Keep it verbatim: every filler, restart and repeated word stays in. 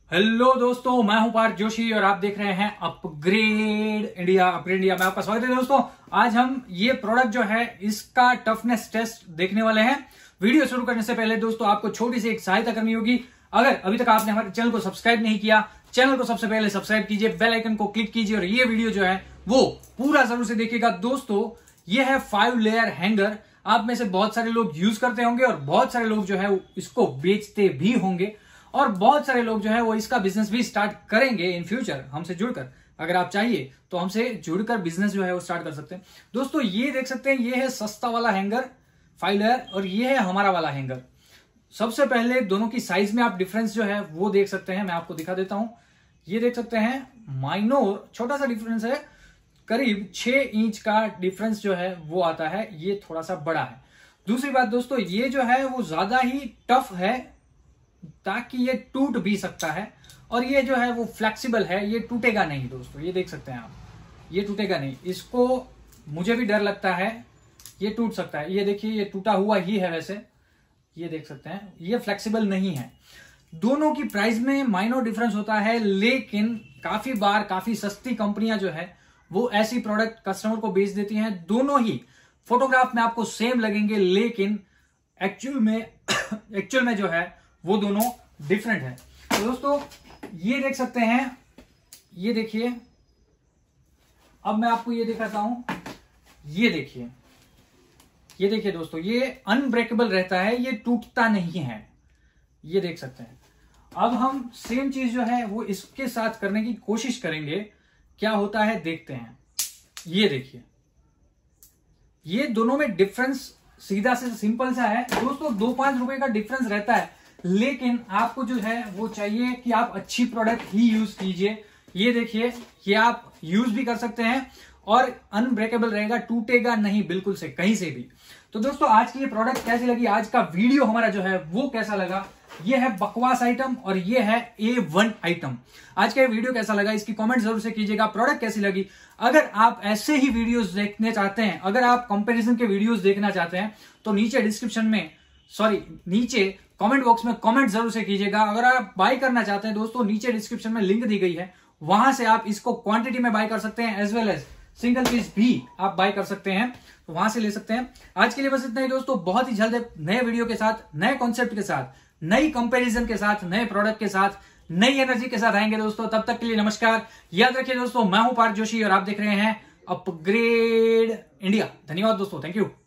Hello दोस्तों, मैं हूं पार्थ जोशी और आप देख रहे हैं अपग्रेड इंडिया। अपग्रेड इंडिया में आपका स्वागत है। दोस्तों आज हम ये प्रोडक्ट जो है इसका टफनेस टेस्ट देखने वाले हैं। वीडियो शुरू करने से पहले दोस्तों आपको छोटी सी एक सहायता करनी होगी। अगर अभी तक आपने हमारे चैनल को सब्सक्राइब नहीं किया, चैनल को सबसे पहले सब्सक्राइब कीजिए, बेल आइकन को क्लिक कीजिए और ये वीडियो जो है वो पूरा जरूर से देखिएगा। दोस्तों ये है फाइव लेयर हैंगर। आप में से बहुत सारे लोग यूज करते होंगे और बहुत सारे लोग जो है इसको बेचते भी होंगे और बहुत सारे लोग जो है वो इसका बिजनेस भी स्टार्ट करेंगे इन फ्यूचर हमसे जुड़कर। अगर आप चाहिए तो हमसे जुड़कर बिजनेस जो है वो स्टार्ट कर सकते हैं। दोस्तों ये देख सकते हैं, ये है सस्ता वाला हैंगर फाइव लेयर और ये है हमारा वाला हैंगर। सबसे पहले दोनों की साइज में आप डिफरेंस जो है वो देख सकते हैं। मैं आपको दिखा देता हूं। ये देख सकते हैं माइनोर छोटा सा डिफरेंस है, करीब छह इंच का डिफरेंस जो है वो आता है। ये थोड़ा सा बड़ा है। दूसरी बात दोस्तों, ये जो है वो ज्यादा ही टफ है ताकि ये टूट भी सकता है और ये जो है वो फ्लेक्सिबल है, ये टूटेगा नहीं। दोस्तों ये देख सकते हैं आप, ये टूटेगा नहीं। इसको मुझे भी डर लगता है, ये टूट सकता है। ये देखिए ये टूटा हुआ ही है वैसे, ये देख सकते हैं ये फ्लेक्सिबल नहीं है। दोनों की प्राइस में माइनर डिफरेंस होता है, लेकिन काफी बार काफी सस्ती कंपनियां जो है वो ऐसी प्रोडक्ट कस्टमर को बेच देती हैं। दोनों ही फोटोग्राफ में आपको सेम लगेंगे, लेकिन एक्चुअल में एक्चुअल में जो है वो दोनों डिफरेंट है। तो दोस्तों ये देख सकते हैं, ये देखिए, अब मैं आपको ये दिखाता हूं। ये देखिए, ये देखिए दोस्तों, ये अनब्रेकेबल रहता है, ये टूटता नहीं है। ये देख सकते हैं। अब हम सेम चीज जो है वो इसके साथ करने की कोशिश करेंगे, क्या होता है देखते हैं। ये देखिए, ये दोनों में डिफरेंस सीधा से सिंपल सा है दोस्तों, दो पांच रुपए का डिफरेंस रहता है, लेकिन आपको जो है वो चाहिए कि आप अच्छी प्रोडक्ट ही यूज कीजिए। ये देखिए, ये आप यूज भी कर सकते हैं और अनब्रेकेबल रहेगा, टूटेगा नहीं बिल्कुल से कहीं से भी। तो दोस्तों आज की ये प्रोडक्ट कैसी लगी, आज का वीडियो हमारा जो है वो कैसा लगा, ये है बकवास आइटम और ये है ए वन आइटम। आज का ये वीडियो कैसा लगा इसकी कमेंट जरूर से कीजिएगा। प्रोडक्ट कैसी लगी, अगर आप ऐसे ही वीडियोस देखने चाहते हैं, अगर आप कंपैरिजन के वीडियोस देखना चाहते हैं तो नीचे डिस्क्रिप्शन में सॉरी नीचे कमेंट बॉक्स में कमेंट जरूर से कीजिएगा। अगर आप बाय करना चाहते हैं दोस्तों, नीचे डिस्क्रिप्शन में लिंक दी गई है, वहां से आप इसको क्वांटिटी में बाय कर सकते हैं, as well as single piece भी आप बाय कर सकते हैं, तो वहां से ले सकते हैं। आज के लिए बस इतना ही दोस्तों। बहुत ही जल्द नए वीडियो के साथ, नए कॉन्सेप्ट के साथ, नई कंपैरिजन के साथ, नए प्रोडक्ट के साथ, नई एनर्जी के साथ आएंगे दोस्तों। तब तक के लिए नमस्कार। याद रखिए दोस्तों, मैं हूं पार्थ जोशी और आप देख रहे हैं अपग्रेड इंडिया। धन्यवाद दोस्तों, थैंक यू।